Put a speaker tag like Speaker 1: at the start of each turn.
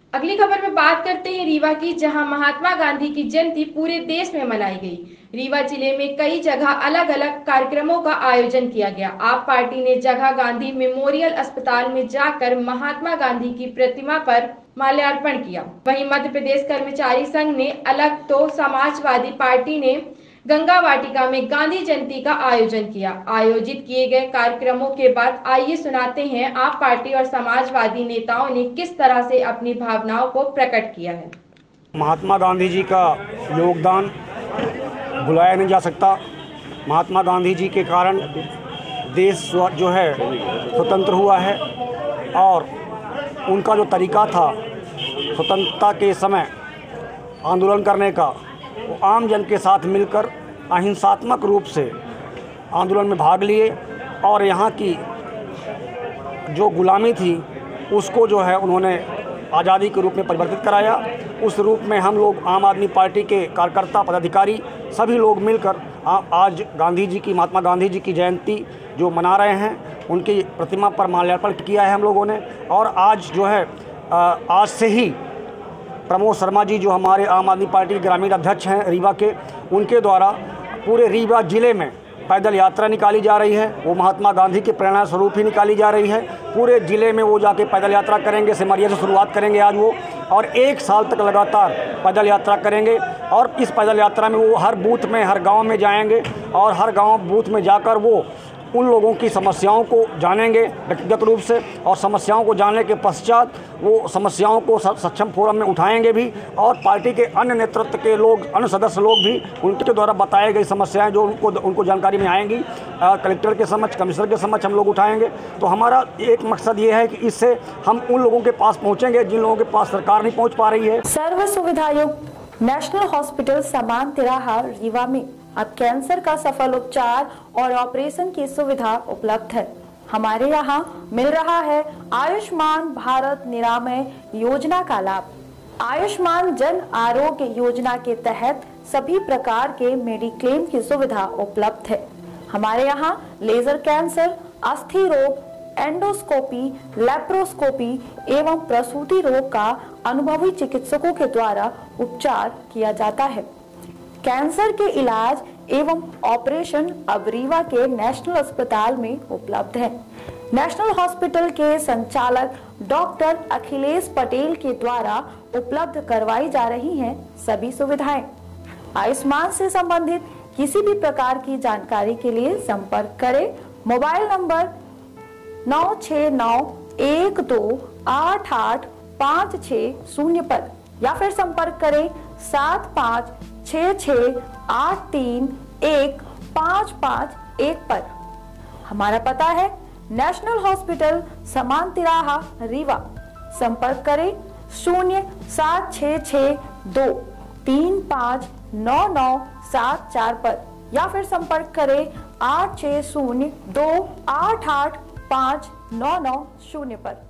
Speaker 1: अगली खबर में बात करते हैं रीवा की, जहां महात्मा गांधी की जयंती पूरे देश में मनाई गई। रीवा जिले में कई जगह अलग अलग कार्यक्रमों का आयोजन किया गया। आप पार्टी ने जगह गांधी मेमोरियल अस्पताल में जाकर महात्मा गांधी की प्रतिमा पर माल्यार्पण किया। वहीं मध्य प्रदेश कर्मचारी संघ ने अलग तो समाजवादी पार्टी ने गंगा वाटिका में गांधी जयंती का आयोजन किया। आयोजित किए गए कार्यक्रमों के बाद आइए सुनाते हैं आप पार्टी और समाजवादी नेताओं ने किस तरह से अपनी भावनाओं को प्रकट किया है।
Speaker 2: महात्मा गांधी जी का योगदान भुलाया नहीं जा सकता। महात्मा गांधी जी के कारण देश जो है स्वतंत्र हुआ है और उनका जो तरीका था स्वतंत्रता के समय आंदोलन करने का, वो आम जन के साथ मिलकर अहिंसात्मक रूप से आंदोलन में भाग लिए और यहाँ की जो गुलामी थी उसको जो है उन्होंने आज़ादी के रूप में परिवर्तित कराया। उस रूप में हम लोग आम आदमी पार्टी के कार्यकर्ता पदाधिकारी सभी लोग मिलकर आज गांधी जी की महात्मा गांधी जी की जयंती जो मना रहे हैं, उनकी प्रतिमा पर माल्यार्पण किया है हम लोगों ने। और आज जो है आज से ही प्रमोद शर्मा जी जो हमारे आम आदमी पार्टी के ग्रामीण अध्यक्ष हैं रीवा के, उनके द्वारा पूरे रीवा जिले में पैदल यात्रा निकाली जा रही है। वो महात्मा गांधी के प्रेरणा स्वरूप ही निकाली जा रही है। पूरे ज़िले में वो जाके पैदल यात्रा करेंगे। सिमरिया से शुरुआत करेंगे आज वो, और 1 साल तक लगातार पैदल यात्रा करेंगे। और इस पैदल यात्रा में वो हर बूथ में, हर गांव में जाएंगे और हर गांव बूथ में जाकर वो उन लोगों की समस्याओं को जानेंगे व्यक्तिगत रूप से, और समस्याओं को जानने के पश्चात वो समस्याओं को सक्षम फोरम में उठाएंगे भी। और पार्टी के अन्य नेतृत्व के लोग, अन्य सदस्य लोग भी उनके द्वारा बताई गई समस्याएं जो उनको जानकारी में आएंगी कलेक्टर के समक्ष, कमिश्नर के समक्ष हम लोग उठाएंगे। तो हमारा एक मकसद ये है कि इससे हम उन लोगों के पास पहुँचेंगे जिन लोगों के पास सरकार नहीं पहुँच पा रही है।
Speaker 3: सर्व सुविधायुक्त नेशनल हॉस्पिटल समान तिराहा रीवा में अब कैंसर का सफल उपचार और ऑपरेशन की सुविधा उपलब्ध है। हमारे यहाँ मिल रहा है आयुष्मान भारत निरामय योजना का लाभ। आयुष्मान जन आरोग्य योजना के तहत सभी प्रकार के मेडिक्लेम की सुविधा उपलब्ध है। हमारे यहाँ लेजर कैंसर, अस्थि रोग, एंडोस्कोपी, लेप्रोस्कोपी एवं प्रसूति रोग का अनुभवी चिकित्सकों के द्वारा उपचार किया जाता है। कैंसर के इलाज एवं ऑपरेशन अब रीवा के नेशनल अस्पताल में उपलब्ध है। नेशनल हॉस्पिटल के संचालक डॉक्टर अखिलेश पटेल के द्वारा उपलब्ध करवाई जा रही हैं सभी सुविधाएं। आयुष्मान से संबंधित किसी भी प्रकार की जानकारी के लिए संपर्क करें मोबाइल नंबर 9691288560 पर, या फिर संपर्क करें 7566831551 पर। हमारा पता है नेशनल हॉस्पिटल समान तिराहा रीवा। संपर्क करें 07662359974 पर, या फिर संपर्क करें 8602885990 पर।